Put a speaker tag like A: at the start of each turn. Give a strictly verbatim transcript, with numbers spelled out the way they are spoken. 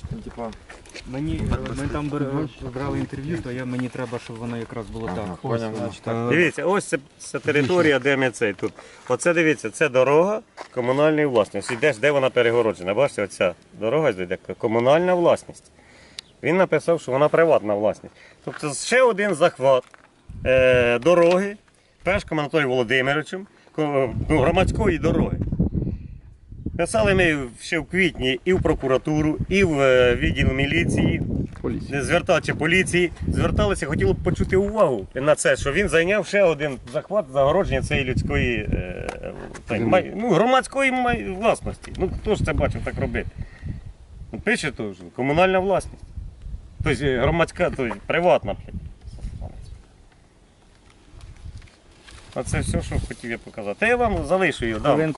A: Типа, мені, ми там бер- брали інтерв'ю, то я, мені треба, щоб воно якраз було так. Ось, значить, так.
B: Дивіться, ось це, це територія, де ми цей тут. Оце дивіться, це дорога комунальної власності. Йдеш, де вона перегороджена. Бачите, оця дорога йде комунальна власність. Він написав, що вона приватна власність. Тобто ще один захват е, дороги Пешком Анатолієм Володимировичем, ко- ну, громадської дороги. Писали ми ще в квітні і в прокуратуру, і в е, відділ міліції,
C: Поліція.
B: звертачі поліції, зверталися, хотіли б почути увагу на це, що він зайняв ще один захват загородження цієї людської, е, та, май, ну, громадської май, власності. Ну, хто ж це бачив так робити? Ну, пише теж, комунальна власність. Тобто громадська, тобто приватна. Оце все, що хотів я показати. Та я вам залишу його. дам.